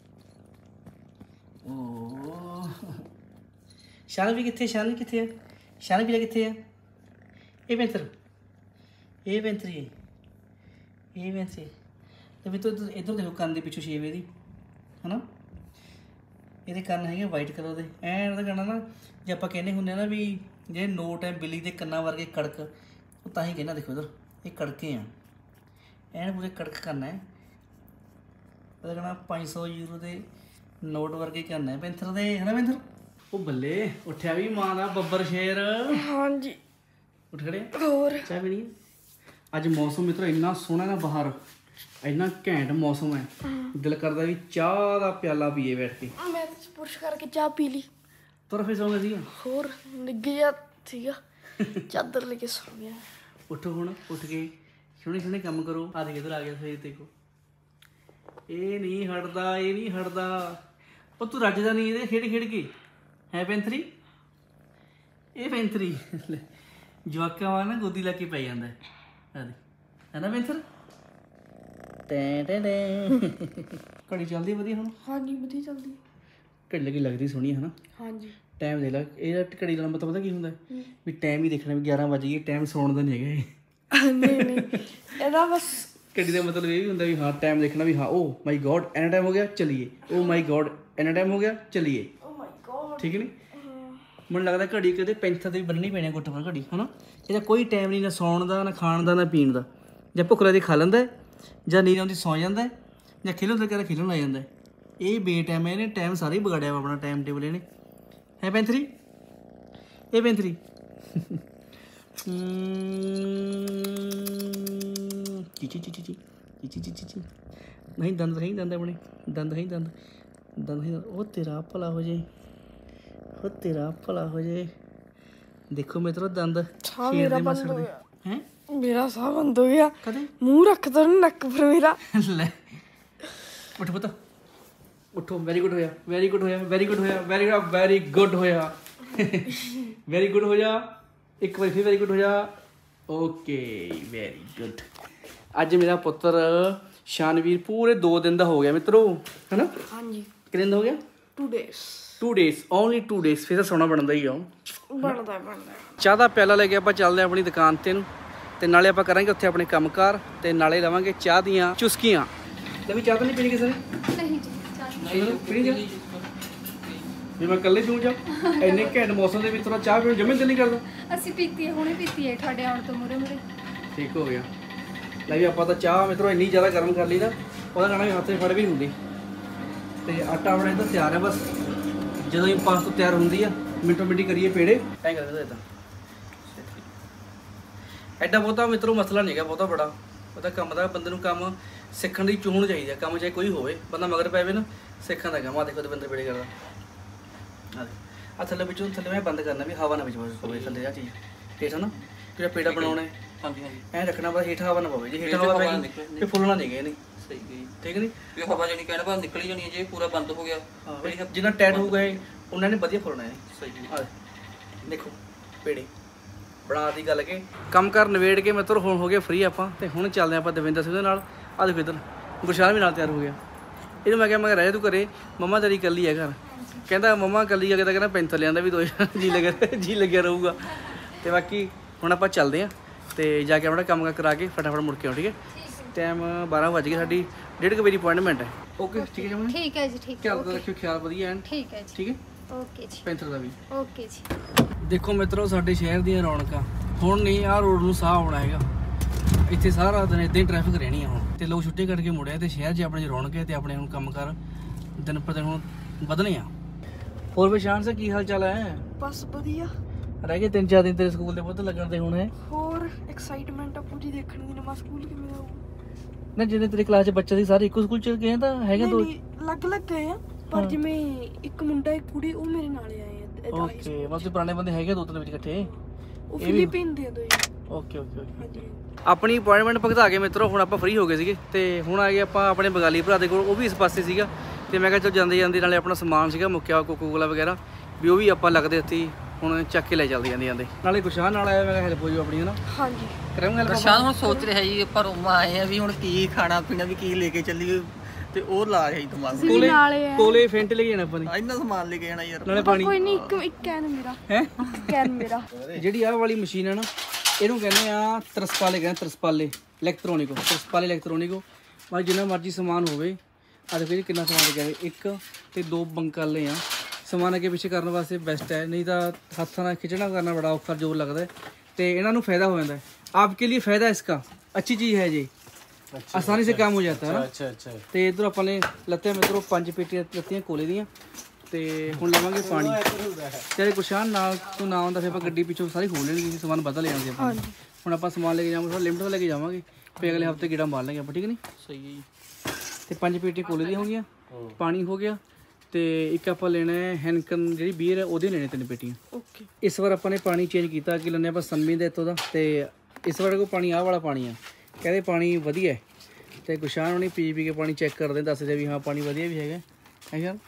ਓ ਸ਼ਾਨ ਵੀ ਕਿੱਥੇ ਸ਼ਾਨ ਕਿੱਥੇ ਆ ਸ਼ਾਨ ਵੀ ਕਿੱਥੇ ਆ ਇਹ ਪੈਂਥਰ ਇਹ ਪੈਂਥਰੀ ਇਹ ਪੈਂਥਰੀ ਤੇ ਵੀ ਤੂੰ ਇੱਧਰ ਦੇਖੋ ਕੰਨ ਦੇ ਪਿੱਛੋਂ ਸ਼ੇਪ ਇਹਦੀ ਹਨਾ ਇਹਦੇ ਕੰਨ ਹੈਗੇ ਵਾਈਟ ਕਲਰ ਦੇ ਐਂ ਉਹਦਾ ਕਹਿਣਾ ਨਾ ਜੇ ਆਪਾਂ ਕਹਿੰਦੇ ਹੁੰਦੇ ਆ ਨਾ ਵੀ ਜਿਹੜੇ ਨੋਟ ਹੈ ਬਿੱਲੀ ਦੇ ਕੰਨਾਂ ਵਰਗੇ ਕੜਕ ਉਹ ਤਾਂ ਹੀ ਕਹਿੰਦਾ ਦੇਖੋ ਇੱਧਰ ਇਹ ਕੜਕੇ ਆ ਐਨ ਪੂਰੇ ਕੜਕ ਕਰਨਾ ਹੈ ਉਹਦਾ ਕਹਿਣਾ ਪੰਜ ਸੌ ਯੂਰੋ ਦੇ ਨੋਟ ਵਰਗੇ ਕਰਨਾ ਹੈ ਪੈਂਥਰ ਦੇ ਹੈ ਨਾ ਪੈਂਥਰ ਉਹ ਬੱਲੇ ਉੱਠਿਆ ਵੀ ਮਾਂ ਦਾ ਬੱਬਰ ਸ਼ੇਰ ਹਾਂਜੀ ਉੱਠ ਖੜੇ ਹੋਰ ਚਾਹ ਪੀਣੀ ਅੱਜ ਮੌਸਮ ਮਿੱਤਰੋ ਇੰਨਾ ਸੋਹਣਾ ਨਾ ਬਾਹਰ ਇੰਨਾ ਘੈਂਟ ਮੌਸਮ ਹੈ ਦਿਲ ਕਰਦਾ ਵੀ ਚਾਹ ਦਾ ਪਿਆਲਾ ਪੀਏ ਬੈਠ ਕੇ ਮੈਂ ਤਾਂ ਸਪੁਰਸ਼ ਕਰਕੇ ਚਾਹ ਪੀ ਲਈ ਤੁਰ ਫੇ ਸੌਂ ਗਿਆ ਸੀਗਾ ਹੋਰ ਨਿੱਘ ਜਿਹਾ ਸੀਗਾ ਚਾਦਰ ਲੈ ਕੇ ਸੌ ਗਿਆ ਉੱਠੋ ਹੁਣ ਉੱਠ ਕੇ ਸੋਹਣੇ ਸੋਹਣੇ ਕੰਮ ਕਰੋ ਆ ਦੇ ਕਿਧਰ ਆ ਗਿਆ ਸਹੀ ਦੇਖੋ ਇਹ ਨਹੀਂ ਹਟਦਾ ਇਹ ਨਹੀਂ ਹਟਦਾ ਉਹ ਤੂੰ ਰੱਜਦਾ ਨਹੀਂ ਇਹਦੇ ਖੇਡ ਖੇਡ ਕੇ ਹੈ ਪੈਂਥਰੀ ਇਹ ਪੈਂਥਰੀ ਜਵਾਕਾਂ ਵਾ ਨਾ ਗੋਦੀ ਲਾ ਕੇ ਪੈ ਜਾਂਦਾ ਹੈ ਹੈ ਨਾ ਪੈਂਥਰ ਟੈਂ ਟੈਂ ਟੈਂ ਘੜੀ ਚੱਲਦੀ ਵਧੀਆ ਹੁਣ ਹਾਂਜੀ ਵਧੀਆ ਚੱਲਦੀ ਘੜੀ ਲੱਗੀ ਲੱਗਦੀ ਸੋਹਣੀ ਹੈ ਨਾ ਹਾਂਜੀ ਟਾਈਮ ਦੇ ਲੈ ਇਹਦਾ ਘੜੀ ਦਾ ਮਤਲਬ ਪਤਾ ਕੀ ਹੁੰਦਾ ਵੀ ਟਾਈਮ ਹੀ ਦੇਖਣਾ ਵੀ ਗਿਆਰਾਂ ਵਜ ਗਏ ਟਾਈਮ ਸੌਣ ਦਾ ਨਹੀਂ ਹੈਗਾ ਇਹ ਨਹੀਂ ਨਹੀਂ ਇਹਦਾ ਬਸ ਘੜੀ ਦਾ ਮਤਲਬ ਇਹ ਵੀ ਹੁੰਦਾ ਵੀ ਹਾਂ ਟਾਈਮ ਦੇਖਣਾ ਵੀ ਹਾਂ ਓ ਮਾਈ ਗੋਡ ਇੰਨਾ ਟਾਈਮ ਹੋ ਗਿਆ ਚਲੀਏ ਓ ਮਾਈ ਗੋਡ ਇੰਨਾ ਟਾਈਮ ਹੋ ਗਿਆ ਚਲੀਏ ਓ ਮਾਈ ਗॉड ਠੀਕ ਨਹੀਂ ਮੈਨੂੰ ਲੱਗਦਾ ਘੜੀ ਕਦੇ ਪੈਂਥਰ ਤੇ ਵੀ ਬੰਨਣੀ ਪੈਣੀ ਗੁੱਟ ਪਰ ਘੜੀ ਹਨਾ ਇਹਦਾ ਕੋਈ ਟਾਈਮ ਨਹੀਂ ਨਾ ਸੌਣ ਦਾ ਨਾ ਖਾਣ ਦਾ ਨਾ ਪੀਣ ਦਾ ਜਾਂ ਭੁੱਖ ਲੱਗਦੀ ਖਾ ਲੈਂਦਾ ਜਾਂ ਨੀਂਦ ਆਉਂਦੀ ਸੌਂ ਜਾਂਦਾ ਜਾਂ ਖੇਲਣ ਦਾ ਕਹਿੰਦਾ ਖੇਲਣ ਲੱਗ ਜਾਂਦਾ ਇਹ ਬੇ ਟਾਈਮ ਇਹਨੇ ਟਾਈਮ ਸਾਰਾ ਹੀ ਵਿਗਾੜਿਆ ਵਾ ਆਪਣਾ ਟਾਈਮ ਟੇਬਲ ਇਹਨੇ ਹੈ ਪੈਂਥਰੀ ਇਹ ਪੈਂਥਰੀ ਚੀਚੀ ਚੀਚੀ ਚੀਚੀ ਚੀਚੀ ਚੀਚੀ ਨਹੀਂ ਦੰਦ ਨਹੀਂ ਦੰਦ ਆਪਣੇ ਦੰਦ ਨਹੀਂ ਦੰਦ ਦੰਦ ਨਹੀਂ ਉਹ ਤੇਰਾ ਭਲਾ ਹੋ ਜਾਏ ਉਹ ਤੇਰਾ ਭਲਾ ਹੋ ਜਾਏ ਦੇਖੋ ਮਿੱਤਰੋ ਦੰਦ ਮੇਰਾ ਬੰਦ ਹੋ ਗਿਆ ਹੈ ਮੇਰਾ ਸਾਹ ਬੰਦ ਹੋ ਗਿਆ ਕਦੇ ਮੂੰਹ ਰੱਖਦਾ ਨੀ ਨੱਕ ਪਰ ਮੇਰਾ ਲੈ ਉੱਠ ਪੁੱਤ ਉੱਠੋ ਵੈਰੀ ਗੁੱਡ ਹੋਇਆ ਵੈਰੀ ਗੁੱਡ ਹੋਇਆ ਵੈਰੀ ਗੁੱਡ ਹੋਇਆ ਵੈਰੀ ਵੈਰੀ ਗੁੱਡ ਹੋਇਆ ਵੈਰੀ ਗੁੱਡ ਹੋ ਜਾ ਇੱਕ ਵਾਰੀ ਫਿਰ ਵੈਰੀ ਗੁੱਡ ਹੋ ਜਾ ਓਕੇ ਵੈਰੀ ਗੁੱਡ ਅੱਜ ਮੇਰਾ ਪੁੱਤਰ ਸ਼ਾਨਵੀਰ ਪੂਰੇ ਦੋ ਦਿਨ ਦਾ ਹੋ ਗਿਆ ਮਿੱਤਰੋ ਹੈਨਾ ਹਾਂਜੀ ਕਿੰਨੇ ਦਿਨ ਹੋ ਗਿਆ two days two days only two days ਫਿਰ ਤਾਂ ਸੋਣਾ ਬਣਦਾ ਹੀ ਆ ਬਣਦਾ ਬਣਦਾ ਚਾਹ ਦਾ ਪਿਆਲਾ ਲੈ ਕੇ ਆਪਾਂ ਚੱਲਦੇ ਆਪਣੀ ਦੁਕਾਨ ਤੇ ਨੂੰ ਤੇ ਨਾਲੇ ਆਪਾਂ ਕਰਾਂਗੇ ਉੱਥੇ ਆਪਣੇ ਕੰਮਕਾਰ ਤੇ ਨਾਲੇ ਲਵਾਂਗੇ ਚਾਹ ਦੀਆਂ ਚੁਸਕੀਆਂ ਲੈ ਵੀ ਚਾਹ ਤਾਂ ਨਹੀਂ ਪੀਣੀ ਕਿਸੇ ਨੇ ਨਹੀਂ ਜੀ ਚਾਹ ਨਹੀਂ ਪੀਣੀ ਜਾ ਜੇ ਮੈਂ ਇਕੱਲੇ ਪੀਉਂ ਜਾ ਇੰਨੇ ਘੈਂਟ ਮੌਸਮ ਦੇ ਵਿੱਚ ਥੋੜਾ ਚਾਹ ਪੀਣ ਜਮੇ ਦਿਲ ਨਹੀਂ ਕਰਦਾ ਅਸੀਂ ਪੀਤੀ ਹੈ ਹੁਣੇ ਪੀਤੀ ਹੈ ਤੁਹਾਡੇ ਆਉਣ ਤੋਂ ਮੂਰੇ ਮੂਰੇ ਠੀਕ ਹੋ ਗਿਆ ਲੈ ਵੀ ਆਪਾਂ ਤਾਂ ਚਾਹ ਮਿੱਤਰੋ ਇੰਨੀ ਜ਼ਿਆਦਾ ਗਰਮ ਕਰ ਲਈ ਦਾ ਉਹਦਾ ਕਹਿਣਾ ਵੀ ਹੱਥ 'ਚ ਫੜ ਵੀ ਹੁੰਦੀ ਤੇ ਆਟਾ ਆਪਣਾ ਇੱਧਰ ਤਿਆਰ ਹੈ ਬਸ ਜਦੋਂ ਹੀ ਪਾਸ ਤੋਂ ਤਿਆਰ ਹੁੰਦੀ ਆ ਮਿੰਟੋ ਮਿੰਟੀ ਕਰੀਏ ਪੇੜੇ ਐਂ ਕਰ ਦਿੰਦਾ ਇੱਦਾਂ ਐਡਾ ਬਹੁਤਾ ਮਿੱਤਰੋ ਮਸਲਾ ਨਹੀਂ ਹੈਗਾ ਬਹੁਤਾ ਬੜਾ ਉਹਦਾ ਕੰਮ ਦਾ ਬੰਦੇ ਨੂੰ ਕੰਮ ਸਿੱਖਣ ਦੀ ਚੂਹਣ ਚਾਹੀਦੀ ਆ ਕੰਮ ਚਾਹੇ ਕੋਈ ਹੋਵੇ ਬੰਦਾ ਮਗਰ ਪੈ ਜਾਵੇ ਨਾ ਸਿੱਖਣ ਦਾ ਕੰਮ ਆ ਦੇਖੋ ਦਵਿੰਦਰ ਪੇੜੇ ਕਰਦਾ ਆ ਥੱਲੇ ਵਿੱਚੋਂ ਥੱਲੇ ਮੈਂ ਬੰਦ ਕਰਨਾ ਵੀ ਹਵਾ ਨਾ ਵਿੱਚ ਪਵੇ ਥੱਲੇ ਆ ਚੀਜ਼ ਹੇਠ ਨਾ ਜਿਹੜਾ ਪੇੜਾ ਬਣਾਉਣਾ ਹੈ ਹਾਂਜੀ ਹਾਂਜੀ ਐ ਰੱਖਣਾ ਬਸ ਹੇਠ ਹਵਾ ਨਾ ਪਵੇ ਜੇ ਹੇਠ ਹਵਾ ਪੈ ਗਈ ਤੇ ਫੁੱਲਣਾ ਨਹੀਂ ਗਏ ਨਹੀਂ ਸਹੀ ਗਈ ਠੀਕ ਨਹੀਂ ਵੀ ਹਵਾ ਜਣੀ ਕਹਿਣਾ ਬਾਅਦ ਨਿਕਲੀ ਜਾਣੀ ਜੇ ਪੂਰਾ ਬੰਦ ਹੋ ਗਿਆ ਜਿੰਨਾ ਟਾਈਟ ਹੋ ਗਏ ਉਹਨਾਂ ਨੇ ਵਧੀਆ ਫੁੱਲਣਾ ਹੈ ਸਹੀ ਆ ਦੇਖੋ ਪੇੜੇ ਬਣਾ ਦੀ ਗੱਲ ਕੇ ਕੰਮ ਕਰ ਨਵੇੜ ਕੇ ਮਿੱਤਰ ਹੁਣ ਹੋ ਗਏ ਫ੍ਰੀ ਆਪਾਂ ਤੇ ਹੁਣ ਚੱਲਦੇ ਆਪਾਂ ਦਵਿੰਦਰ ਸਿੰਘ ਦੇ ਨਾਲ ਆ ਦੇਖੋ ਇੱਧਰ ਗੁਰਸ਼ਾਨ ਵੀ ਨਾਲ ਤਿਆਰ ਹੋ ਗਿਆ ਇਹਨੂੰ ਮੈਂ ਕਿਹਾ ਮੈਂ ਰਹਿ ਤੂੰ ਘਰੇ ਮੰਮਾ ਤੇਰੀ ਇਕੱਲੀ ਹੈ ਘਰ ਕਹਿੰਦਾ ਮੰਮਾ ਇਕੱਲੀ ਆ ਕੇ ਤਾਂ ਕਹਿੰਦਾ ਪੈਂਥਰ ਲਿਆਂਦਾ ਵੀ ਦੋ ਜੀ ਲੱਗਿਆ ਜੀ ਲੱਗਿਆ ਰਹੂਗਾ ਤੇ ਬਾਕੀ ਹੁਣ ਆਪਾਂ ਚੱਲਦੇ ਹਾਂ ਤੇ ਜਾ ਕੇ ਆਪਣਾ ਕੰਮ ਕਰਾ ਕੇ ਫਟਾਫਟ ਮੁੜ ਕੇ ਆਉਂ ਠੀਕ ਹੈ ਟਾਈਮ ਬਾਰਾਂ ਵੱਜ ਗਏ ਸਾਡੀ ਡੇਢ ਕੁ ਵਜੇ ਅਪਾਇੰਟਮੈਂਟ ਹੈ ਓਕੇ ਠੀਕ ਹੈ ਜਮਨ ਠੀਕ ਹੈ ਜੀ ਠੀਕ ਹੈ ਖਿਆਲ ਰੱਖਿਓ ਖਿਆਲ ਵਧੀਆ ਐਨ ਠੀਕ ਹੈ ਜੀ ਠੀਕ ਹੈ ਓਕੇ ਜੀ ਪੈਂਥਰ ਦਾ ਵੀ ਓਕੇ ਜੀ ਦੇਖੋ ਮਿੱਤਰੋ ਸਾਡੇ ਸ਼ਹਿਰ ਦੀਆਂ ਰੌਣਕਾਂ ਹੁਣ ਨਹੀਂ ਆਹ ਰੋਡ ਨੂੰ ਸਾਹ ਆਉਣਾ ਹੈਗਾ ਇੱਥੇ ਸਾਰਾ ਦਿਨ ਇਦਾਂ ਹੀ ਟ੍ਰੈਫਿਕ ਰਹਿਣੀ ਆ ਹੁਣ ਤੇ ਲੋਕ ਛੁੱਟੀ ਕਰਕੇ ਮੁੜਿਆ ਤੇ ਸ਼ਹਿਰ 'ਚ ਆਪਣੇ 'ਚ ਰੌਣਕ ਹੈ ਤੇ ਆਪਣੇ ਹੁਣ ਕੰਮ ਕਰ ਦਿਨ ਪਰ ਦਿਨ ਹੁਣ ਵਧਣੇ ਆ ਹੋਰ ਵਿਸ਼ਾਨ ਸਰ ਕੀ ਹਾਲ ਚਾਲ ਹੈ ਬਸ ਵਧੀਆ ਰਹਿ ਗਏ ਤਿੰਨ ਚਾਰ ਦਿਨ ਤੇਰੇ ਸਕੂਲ ਦੇ ਪੁੱਤ ਲੱਗਣ ਦੇ ਹੁਣ ਹੈ ਹੋਰ ਐਕਸਾਈਟਮੈਂਟ ਆ ਪੂਰੀ ਦੇਖਣ ਦੀ ਨਵਾਂ ਸਕੂਲ ਕਿਵੇਂ ਆਊ ਨਾ ਜਿਹਨੇ ਤੇਰੀ ਕਲਾਸ 'ਚ ਬੱਚੇ ਸੀ ਸਾਰੇ ਇੱਕੋ ਸਕੂਲ 'ਚ ਗਏ ਤਾਂ ਹੈਗੇ ਦੋ ਅਲੱਗ ਅਲੱਗ ਗਏ ਆ ਪਰ ਜਿਵੇਂ ਇੱਕ ਮੁੰਡਾ ਇੱਕ ਕੁੜੀ ਉਹ ਮੇਰੇ ਨਾਲ ਆਏ ਆ ਓਕੇ ਮਤਲਬ ਪੁਰਾਣੇ ਬੰਦੇ ਹੈਗੇ ਦੋ ਤਿੰਨ ਵਿੱਚ ਇਕੱਠੇ ਉਹ ਫਿਲੀਪੀਨ ਦੇ ਦੋ ਜੀ ਓਕੇ ਓਕੇ ਓਕੇ ਹਾਂਜੀ ਆਪਣੀ ਅਪਾਇੰਟਮੈਂਟ ਭਗਤਾ ਕੇ ਮਿੱਤਰੋ ਹੁਣ ਆਪਾਂ ਫ੍ਰੀ ਹੋ ਗਏ ਸੀਗੇ ਤੇ ਹੁਣ ਆ ਗਏ ਆਪਾਂ ਆਪਣੇ ਬੰਗਾਲੀ ਭਰਾ ਦੇ ਕੋਲ ਉਹ ਵੀ ਇਸ ਪਾਸੇ ਸੀਗਾ ਤੇ ਮੈਂ ਕਿਹਾ ਚਲ ਜਾਂਦੇ ਜਾਂਦੇ ਨਾਲੇ ਆਪਣਾ ਸਮਾਨ ਸੀਗਾ ਮੁੱਕਿਆ ਕੋਕੋ ਕੋਲਾ ਵਗੈਰਾ ਵੀ ਉਹ ਵੀ ਆਪਾਂ ਲੱਗਦੇ ਇੱਥੇ ਹੁਣ ਚੱਕ ਕੇ ਲੈ ਚੱਲਦੇ ਜਾਂਦੇ ਜਾਂਦੇ ਨਾਲੇ ਗੁਸ਼ਾਨ ਨਾਲ ਆਇਆ ਮੈਂ ਕਿਹਾ ਹੈਲਪ ਹੋ ਜਾਊ ਆਪਣੀ ਹਨਾ ਹਾਂਜੀ ਕਰਾਂਗੇ ਹੈਲਪ ਪ੍ਰਸ਼ਾਦ ਹੁਣ ਸੋਚ ਰਿਹਾ ਜੀ ਆਪਾਂ ਰੋਮਾ ਆਏ ਆ ਵੀ ਹੁਣ ਕੀ ਖਾਣਾ ਪੀਣਾ ਵੀ ਕੀ ਲੈ ਕੇ ਚੱਲੀਏ ਤੇ ਉਹ ਲਾ ਰਿਹਾ ਜੀ ਦਿਮਾਗ ਕੋਲੇ ਕੋਲੇ ਫੈਂਟ ਲੈ ਕੇ ਜਾਣਾ ਆਪਾਂ ਨੇ ਇੰਨਾ ਸਮਾਨ ਲੈ ਕੇ ਜਾਣਾ ਯਾਰ ਨਾਲੇ ਪਾਣੀ ਕੋਈ ਨਹੀਂ ਇੱਕ ਇੱਕ ਕੈਨ ਮੇਰਾ ਹੈ ਕੈਨ ਮੇਰਾ ਜਿਹੜੀ ਆਹ ਵਾਲੀ ਮਸ਼ੀਨ ਹੈ ਨਾ ਇਹਨੂੰ ਕਹਿੰਦੇ ਆ ਤਰਸਪਾਲੇ ਕਹਿੰਦੇ ਤਰਸਪਾਲੇ ਇਲੈਕਟ੍ਰੋਨਿਕੋ ਤਰਸਪਾਲੇ ਇਲੈਕਟ੍ਰੋਨਿਕੋ ਮਤਲਬ ਜਿੰਨਾ ਮਰਜ਼ੀ ਸਮਾਨ ਹੋਵੇ ਆ ਦੇਖੋ ਜੀ ਕਿੰਨਾ ਸਮਾਨ ਲੱਗਿਆ ਹੋਇਆ ਇੱਕ ਤੇ ਦੋ ਬੰਕਾਲੇ ਆ ਸਮਾਨ ਅੱਗੇ ਪਿੱਛੇ ਕਰਨ ਵਾਸਤੇ ਬੈਸਟ ਹੈ ਨਹੀਂ ਤਾਂ ਹੱਥਾਂ ਨਾਲ ਖਿੱਚਣਾ ਕਰਨਾ ਬੜਾ ਔਖਾ ਜ਼ੋਰ ਲੱਗਦਾ ਹੈ ਤੇ ਇਹਨਾਂ ਨੂੰ ਫਾਇਦਾ ਹੋ ਜਾਂਦਾ ਹੈ आपके लिए फायदा है इसका अच्छी चीज़ है जी आसानी से काम हो जाता है अच्छा अच्छा ਤੇ ਇਧਰ ਆਪਾਂ ਨੇ ਲੱਤੇ ਮਿੱਤਰੋ ਪੰਜ ਪੇਟੀਆਂ ਲੱਤੀਆਂ ਕੋਲੇ ਦੀਆਂ ਤੇ ਹੁਣ ਲਵਾਂਗੇ ਪਾਣੀ ਤੇਰੇ ਗੁਸ਼ਾਨ ਨਾਲ ਤੂੰ ਨਾ ਆਉਂਦਾ ਫਿਰ ਆਪਾਂ ਗੱਡੀ ਪਿੱਛੋਂ ਸਾਰੀ ਖੋਲ ਲੈਣੀ ਸੀ ਸਮਾਨ ਬਦਲ ਲਿਆਂਗੇ ਆਪਾਂ ਹੁਣ ਆਪਾਂ ਸਮਾਨ ਲੈ ਕੇ ਜਾਵਾਂਗੇ ਥੋੜਾ ਲਿਮਟ ਤੋਂ ਲੈ ਕੇ ਜਾਵਾਂਗੇ ਫਿਰ ਅਗਲੇ ਹਫਤੇ ਗੇੜਾ ਮਾਰ ਲਾਂਗੇ ਆਪਾਂ ਠੀਕ ਨਹੀਂ ਸਹੀ ਹੈ ਜੀ ਤੇ ਪੰਜ ਪੇਟੀਆਂ ਕੋਲੇ ਦੀਆਂ ਹੋ ਗਈਆਂ ਪਾਣੀ ਹੋ ਗਿਆ ਤੇ ਇੱਕ ਆਪਾਂ ਲੈਣਾ ਹੈ ਹੈਨਕਨ ਜਿਹੜੀ ਬੀਅਰ ਹੈ ਉਹਦੇ ਲੈਣੇ ਤਿੰਨ ਪੇਟੀਆਂ ਓਕੇ ਇਸ ਵਾਰ ਆਪਾਂ ਨੇ ਪਾਣੀ ਚੇਂਜ ਕੀਤਾ ਕਿ ਲੈਣੇ ਆਪਾਂ ਸੰਮੀ ਦੇ ਇੱਥੋਂ ਦਾ ਤੇ ਇਸ ਵਾਰ ਕੋ ਪਾਣੀ ਆਹ ਵਾਲਾ ਪਾਣੀ ਆ ਕਹਿੰਦੇ ਪਾਣੀ ਵਧੀਆ ਹੈ ਤੇ ਗੁਸ਼ਾਨ ਹੁਣੀ ਪੀ ਪੀ ਕੇ ਪਾਣੀ ਚੈੱਕ ਕਰਦੇ ਦੱਸਦੇ ਵੀ ਹਾਂ ਪਾਣੀ ਵਧੀਆ ਵੀ ਹੈਗਾ ਹੈ ਯਾਰ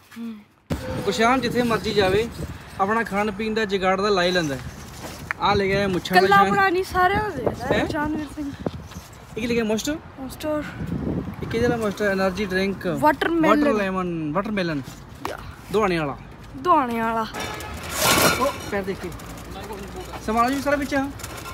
ਗੁਸ਼ਾਨ ਜਿੱਥੇ ਮਰਜ਼ੀ ਜਾਵੇ ਆਪਣਾ ਖਾਣ ਪੀਣ ਦਾ ਜਗਾੜ ਦਾ ਲਾਈ ਲੈਂਦਾ ਆ ਲੈ ਗਿਆ ਮੁੱਛਾਂ ਦਾ ਕੱਲਾ ਬਣਾ ਨਹੀਂ ਸਾਰਿਆਂ ਦਾ ਦੇ ਹੈ ਜਾਨਵੀਰ ਸਿੰਘ ਇੱਕ ਲਿਖਿਆ ਮੋਸਟਰ ਮੋਸਟਰ ਇੱਕ ਜਿਹੜਾ ਮੋਸਟਰ 에너ਜੀ drink watermelon water lemon watermelon ਦੁਆਣੇ ਵਾਲਾ ਦੁਆਣੇ ਵਾਲਾ ਉਹ ਪੈਰ ਦੇਖ ਕੇ ਸਮਾਨ ਵੀ ਸਾਰਾ ਵਿੱਚ ਆ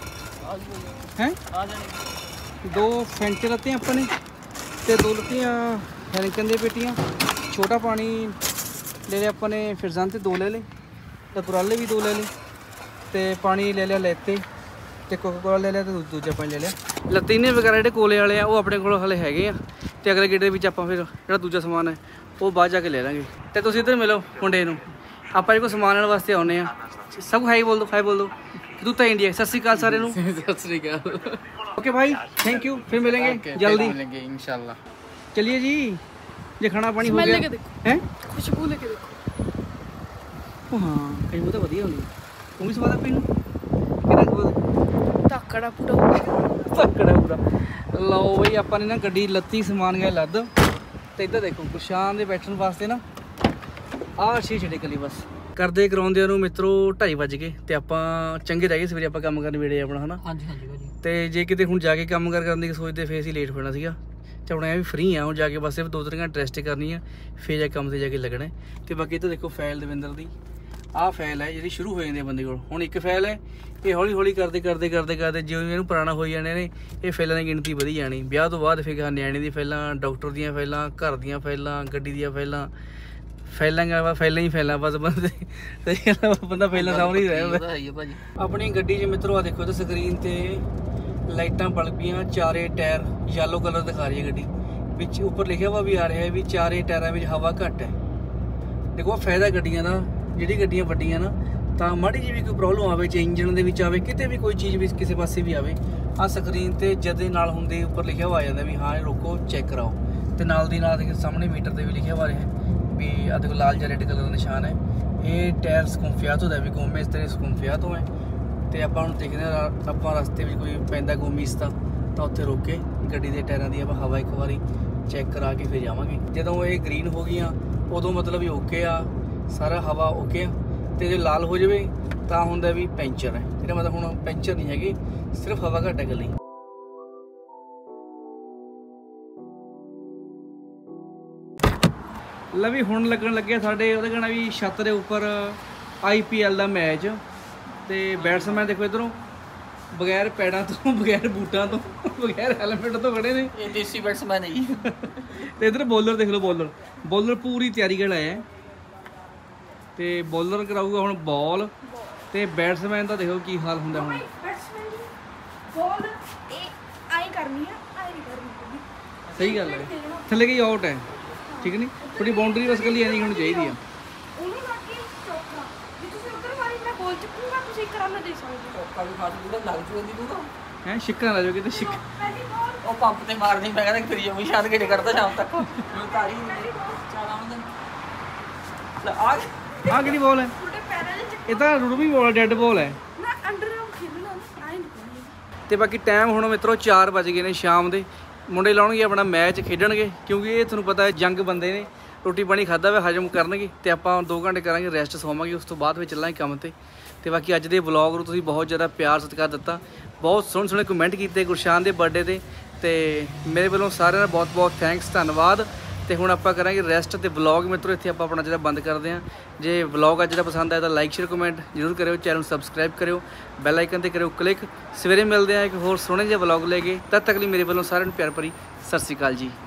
ਹੈ ਆ ਜਾਣੇ ਦੋ ਫੈਂਟੇ ਲੱਤੇ ਆਪਾਂ ਨੇ ਤੇ ਦੋ ਲੱਤੀਆਂ ਹੈਨਕਨ ਦੀਆਂ ਪੇਟੀਆਂ ਛੋਟਾ ਪਾਣੀ ਲੈ ਲਿਆ ਆਪਾਂ ਨੇ ਫਿਰਜ਼ਾਨ ਤੇ ਦੋ ਲੈ ਲਏ ਤੇ ਪੁਰਾਲੇ ਵੀ ਦੋ ਲੈ ਲਏ ਤੇ ਪਾਣੀ ਲੈ ਲਿਆ ਲੈਤੇ ਤੇ ਕੋਕਾ ਕੋਲਾ ਲੈ ਲਿਆ ਤੇ ਦੂਜਾ ਪਾਣੀ ਲੈ ਲਿਆ ਲੱਤੀਨੇ ਵਗੈਰਾ ਜਿਹੜੇ ਕੋਲੇ ਵਾਲੇ ਆ ਉਹ ਆਪਣੇ ਕੋਲ ਹਲੇ ਹੈਗੇ ਆ ਤੇ ਅਗਲੇ ਗੇੜੇ ਵਿੱਚ ਆਪਾਂ ਫਿਰ ਜਿਹੜਾ ਦੂਜਾ ਸਮਾਨ ਹੈ ਉਹ ਬਾਅਦ ਜਾ ਕੇ ਲੈ ਲਾਂਗੇ ਤੇ ਤੁਸੀਂ ਇੱਧਰ ਮਿਲੋ ਮੁੰਡੇ ਨੂੰ ਆਪਾਂ ਇਹ ਕੋ ਸਮਾਨ ਲੈਣ ਵਾਸਤੇ ਆਉਂਦੇ ਆ ਸਭ ਹਾਈ ਬੋਲ ਦੋ ਹਾਈ ਬੋਲ ਦੋ ਤੂੰ ਤਾਂ ਇੰਡੀਆ ਸਤਿ ਸ਼੍ਰੀ ਅਕਾਲ ਸਾਰਿਆਂ ਨੂੰ ਸਤਿ ਸ੍ਰੀ ਅਕਾਲ ओके भाई थैंक यू फिर मिलेंगे जल्दी मिलेंगे इंशाल्लाह चलिए जी ये खाना पानी हो स्मेल गया लेके देखो हैं खुशबू लेके देखो ओ हाँ कहीं वो तो बढ़िया होगी तुम भी स्वाद पीनू कितना स्वाद ਧਾਕੜਾ ਪੂਰਾ ਧੱਕੜਾ ਪੂਰਾ ਲਓ ਬਈ ਆਪਾਂ ਨੇ ਨਾ ਗੱਡੀ ਲੱਤੀ ਸਮਾਨ ਗਿਆ ਲੱਦ ਤੇ ਇੱਧਰ ਦੇਖੋ ਗੁਸ਼ਾਨ ਦੇ ਬੈਠਣ ਵਾਸਤੇ ਨਾ ਆਹ ਸ਼ੀ ਛੜੇ ਕਲੀ ਬਸ ਕਰਦੇ ਕਰਾਉਂਦਿਆਂ ਨੂੰ ਮਿੱਤਰੋ ਢਾਈ ਵੱਜ ਗਏ ਤੇ ਆਪਾਂ ਚੰਗੇ ਰਹਿ ਗਏ ਸਵੇਰੇ ਆਪਾਂ ਕੰਮ ਕਰਨ ਵੇੜੇ ਆਪਣਾ ਹਨਾ ਹਾਂਜੀ ਹਾਂਜੀ ਭਾਜੀ ਤੇ ਜੇ ਕਿਤੇ ਹੁਣ ਜਾ ਕੇ ਕੰਮ ਕਰ ਕਰਨ ਦੀ ਸੋਚਦੇ ਫੇਰ ਅਸੀਂ ਲੇਟ ਹੋ ਜਾਣਾ ਸੀਗਾ ਤੇ ਹੁਣ ਐ ਵੀ ਫ੍ਰੀ ਆ ਹੁਣ ਜਾ ਕੇ ਬਸ ਸਿਰਫ ਦੋ ਤਿੰਨ ਘੰਟੇ ਰੈਸਟ ਕਰਨੀ ਆ ਫੇਰ ਜਾ ਕੰਮ ਤੇ ਜਾ ਕੇ ਲੱਗਣਾ ਤੇ ਬਾਕੀ ਇੱਧਰ ਦੇਖੋ ਫਾਈਲ ਦਵਿੰਦਰ ਦੀ ਆਹ ਫਾਈਲ ਹੈ ਜਿਹੜੀ ਸ਼ੁਰੂ ਹੋ ਜਾਂਦੀ ਹੈ ਬੰਦੇ ਕੋਲ ਹੁਣ ਇੱਕ ਫਾਈਲ ਹੈ ਇਹ ਹੌਲੀ ਹੌਲੀ ਕਰਦੇ ਕਰਦੇ ਕਰਦੇ ਕਰਦੇ ਜਿਉਂ ਇਹਨੂੰ ਪੁਰਾਣਾ ਹੋਈ ਜਾਣੇ ਨੇ ਇਹ ਫਾਈਲਾਂ ਦੀ ਗਿਣਤੀ ਵਧੀ ਜਾਣੀ ਵਿਆਹ ਤੋਂ ਬਾਅਦ ਫਿਰ ਨਿਆਣੇ ਦੀ ਫਾਈਲਾਂ ਡਾਕਟਰ ਦੀਆਂ ਫਾਈਲਾਂ ਘਰ ਦੀਆਂ ਫਾਈਲਾਂ ਗੱਡੀ ਦੀਆਂ ਫਾਈਲਾਂ ਫਾਈਲਾਂ ਫਾਈਲਾਂ ਹੀ ਫਾਈਲਾਂ ਬਸ ਬੰਦੇ ਬੰਦਾ ਫਾਈਲਾਂ ਸਾਹਮਣੇ ਹੀ ਰਹਿੰਦਾ ਹੈ ਭਾਜੀ ਆਪਣੀ ਗੱਡੀ 'ਚ ਮਿੱਤਰੋ ਆ ਦੇਖੋ ਤੇ ਸਕਰੀਨ ਤੇ ਲਾਈਟਾਂ ਬਲ ਪਈਆਂ ਚਾਰੇ ਟਾਇਰ ਯੈਲੋ ਕਲਰ ਦਿਖਾ ਰਹੀ ਹੈ ਗੱਡੀ ਵਿੱਚ ਉੱਪਰ ਲਿਖਿਆ ਵਾ ਵੀ ਆ ਰਿਹਾ ਵੀ ਚਾਰੇ ਟਾਇਰਾਂ ਵਿੱਚ ਹਵਾ ਘੱਟ ਹੈ ਦੇਖੋ ਫਾਇਦਾ ਗੱਡੀਆਂ ਦਾ ਜਿਹੜੀ ਗੱਡੀਆਂ ਵੱਡੀਆਂ ਨਾ ਤਾਂ ਮਾੜੀ ਜਿਹੀ ਵੀ ਕੋਈ ਪ੍ਰੋਬਲਮ ਆਵੇ ਚਾਹੇ ਇੰਜਨ ਦੇ ਵਿੱਚ ਆਵੇ ਕਿਤੇ ਵੀ ਕੋਈ ਚੀਜ਼ ਵੀ ਕਿਸੇ ਪਾਸੇ ਵੀ ਆਵੇ ਆਹ ਸਕਰੀਨ ਤੇ ਜਦੇ ਨਾਲ ਹੁੰਦੇ ਉੱਪਰ ਲਿਖਿਆ ਵਾ ਆ ਜਾਂਦਾ ਵੀ ਹਾਂ ਇਹ ਰੋਕੋ ਚੈੱਕ ਕਰਾਓ ਤੇ ਨਾਲ ਦੀ ਨਾਲ ਦੇ ਸਾਹਮਣੇ ਮੀਟਰ ਤੇ ਵੀ ਲਿਖਿਆ ਵਾ ਰਿਹਾ ਵੀ ਆ ਦੇਖੋ ਲਾਲ ਜਿਹਾ ਰੈੱਡ ਕਲਰ ਦਾ ਨਿਸ਼ਾਨ ਹੈ ਇਹ ਟਾਇਰ ਸਕੂਫੀਆਤੋ ਦਾ ਵੀ ਗੋਮੇ ਇਸ ਤਰ੍ਹਾਂ ਸਕੂਫੀਆਤੋ ਹੈ। ਤੇ ਆਪਾਂ ਹੁਣ ਦੇਖਦੇ ਹਾਂ ਆਪਾਂ ਰਸਤੇ ਵਿੱਚ ਕੋਈ ਪੈਂਦਾ ਗੋਮੀਸ ਤਾਂ ਤਾਂ ਉੱਥੇ ਰੋਕ ਕੇ ਗੱਡੀ ਦੇ ਟਾਇਰਾਂ ਦੀ ਆਪਾਂ ਹਵਾ ਇੱਕ ਵਾਰੀ ਚੈੱਕ ਕਰਾ ਕੇ ਫਿਰ ਜਾਵਾਂਗੇ। ਜਦੋਂ ਇਹ ਗ੍ਰੀਨ ਹੋ ਗਈਆਂ ਉਦੋਂ ਮਤਲਬ ਵੀ ਓਕੇ ਆ, ਸਾਰਾ ਹਵਾ ਓਕੇ ਆ। ਤੇ ਜੇ ਲਾਲ ਹੋ ਜਾਵੇ ਤਾਂ ਹੁੰਦਾ ਵੀ ਪੈਂਚਰ ਹੈ। ਇਹਦਾ ਮਤਲਬ ਹੁਣ ਪੈਂਚਰ ਨਹੀਂ ਹੈਗੀ, ਸਿਰਫ ਹਵਾ ਘੱਟ ਹੈ ਇਕੱਲੀ। ਲੈ ਵੀ ਹੁਣ ਲੱਗਣ ਲੱਗਿਆ ਸਾਡੇ ਉਹਦੇ ਕਹਿਣਾ ਵੀ ਛੱਤ ਦੇ ਉੱਪਰ ਆਈ ਪੀ ਐਲ ਦਾ ਮੈਚ। ਤੇ ਬੈਟਸਮੈਨ ਦੇਖੋ ਇਧਰੋਂ ਬਗੈਰ ਪੈੜਾਂ ਤੋਂ, ਬਗੈਰ ਬੂਟਾਂ ਤੋਂ, ਬਗੈਰ ਹੈਲਮਟ ਤੋਂ ਖੜੇ ਨੇ। ਇਹ ਦੇਸੀ ਬੈਟਸਮੈਨ ਹੈ ਜੀ। ਤੇ ਇਧਰ ਬੋਲਰ ਦੇਖ ਲਓ, ਬੋਲਰ ਬੋਲਰ ਪੂਰੀ ਤਿਆਰੀ ਕਰ ਆਇਆ ਤੇ ਬੋਲਰ ਕਰਾਊਗਾ ਹੁਣ ਬਾਲ। ਤੇ ਬੈਟਸਮੈਨ ਦਾ ਦੇਖੋ ਕੀ ਹਾਲ ਹੁੰਦਾ ਹੁਣ। ਬੈਟਸਮੈਨ ਦੀ ਬਾਲ ਇਹ ਆਈ ਕਰਨੀ ਆ, ਆਈ ਨਹੀਂ ਕਰਨੀ। ਸਹੀ ਗੱਲ ਹੈ, ਥੱਲੇ ਗਈ ਆਊਟ ਹੈ, ਠੀਕ ਨਹੀਂ। ਥੋੜੀ ਬਾਉਂਡਰੀ ਬਸ ਕੱਲੀ ਐਨੀ ਹੋਣੀ ਚਾਹੀਦੀ ਆ। ਉਹਨੂੰ ਲਾ ਕੇ ਚੌਕਾ, ਜੇ ਤੁਸੀਂ ਉੱਧਰ ਮਾਰੀ ਮੈਂ ਬੋਲ ਚੁੱਕੂਗਾ, ਤੁਸੀਂ ਇੱਕ ਰਨ ਦੇ ਸਕਦੇ ਹੋ। ਚੌਕਾ ਵੀ ਫਾਸ ਪੂਰਾ ਲੱਗ ਜੂ ਇਹਦੀ ਨੂੰ ਤਾਂ ਹੈ ਛਿੱਕਾ ਲਾ ਜਾਓ ਕਿਤੇ ਛਿੱਕਾ। ਪਹਿਲੀ ਬਾਲ ਉਹ ਪੰਪ ਤੇ ਮਾਰਨੀ। ਮੈਂ ਕਹਿੰਦਾ ਕਰੀ ਜਾਊਂ ਸ਼ਾਇਦ ਕਿਹੜੇ ਕਰਦਾ ਸ਼ਾਮ ਤੱਕ। ਮੈਨੂੰ ਤਾਰੀ ਨਹੀਂ ਚਾਲਾ ਹੁੰਦਾ। ਲੈ ਆ ਆਹ ਕਿਹੜੀ ਬਾਲ ਹੈ? ਤੁਹਾਡੇ ਪੈਰਾਂ 'ਚ ਇਹ ਤਾਂ ਰੁੜਵੀਂ ਬਾਲ, ਡੈਡ ਬਾਲ ਹੈ। ਮੈਂ ਅੰਡਰ ਆਮ ਖੇਡਣਾ ਨਾ, ਆਈ ਨਹੀਂ ਕਰਨੀ। ਤੇ ਬਾਕੀ ਟਾਈਮ ਹੁਣ ਮਿੱਤਰੋ ਚਾਰ ਵੱਜ ਗਏ ਨੇ ਸ਼ਾਮ ਦੇ। ਮੁੰਡੇ ਲਾਉਣਗੇ ਆਪਣਾ ਮੈਚ, ਖੇਡਣਗੇ ਕਿਉਂਕਿ ਇਹ ਤੁਹਾਨੂੰ ਪਤਾ ਹੈ ਜੰਗ ਬੰਦੇ ਨੇ, ਰੋਟੀ ਪਾਣੀ ਖਾਦਾ ਵਾ ਹਜਮ ਕਰਨਗੇ। ਤੇ ਆਪਾਂ ਦੋ ਘੰਟੇ ਕਰਾਂਗੇ ਰੈਸਟ, ਸੌਵਾਂਗੇ, ਉਸ ਤੋਂ ਬਾਅਦ ਵਿੱਚ ਚੱਲਾਂਗੇ ਕੰਮ ਤੇ। ਤੇ ਬਾਕੀ ਅੱਜ ਦੇ ਵਲੌਗ ਨੂੰ ਤੁਸੀਂ ਬਹੁਤ ਜ਼ਿਆਦਾ ਪਿਆਰ ਸਤਿਕਾਰ ਦਿੱਤਾ, ਬਹੁਤ ਸੋਹਣੇ ਸੋਹਣੇ ਕਮੈਂਟ ਕੀਤੇ ਗੁਰਸ਼ਾਨ ਦੇ ਬਰਥਡੇ ਤੇ। ਤੇ ਮੇਰੇ ਵੱਲੋਂ ਸਾਰਿਆਂ ਦਾ ਬਹੁਤ ਬਹੁਤ ਥੈਂਕਸ, ਧੰਨਵਾਦ। ਤੇ ਹੁਣ ਆਪਾਂ ਕਰਾਂਗੇ ਰੈਸਟ ਤੇ ਵਲੌਗ ਮਿੱਤਰੋ ਇੱਥੇ ਆਪਾਂ ਆਪਣਾ ਜਿਹੜਾ ਬੰਦ ਕਰਦੇ ਹਾਂ। ਜੇ ਵਲੌਗ ਅੱਜ ਦਾ ਪਸੰਦ ਆਇਆ ਤਾਂ ਲਾਈਕ ਸ਼ੇਅਰ ਕਮੈਂਟ ਜ਼ਰੂਰ ਕਰਿਓ, ਚੈਨਲ ਨੂੰ ਸਬਸਕ੍ਰਾਈਬ ਕਰਿਓ, ਬੈਲ ਆਈਕਨ ਤੇ ਕਰਿਓ ਕਲਿੱਕ। ਸਵੇਰੇ ਮਿਲਦੇ ਆ ਇੱਕ ਹੋਰ ਸੋਹਣੇ ਜਿਹੇ ਵਲੌਗ ਲੈ ਕੇ। ਤਦ ਤੱਕ ਲਈ ਮੇਰੇ ਵੱਲੋਂ ਸਾਰਿਆਂ ਨੂੰ ਪਿਆਰ ਭਰੀ ਸਤਿ ਸ਼੍ਰੀ ਅਕਾਲ ਜੀ।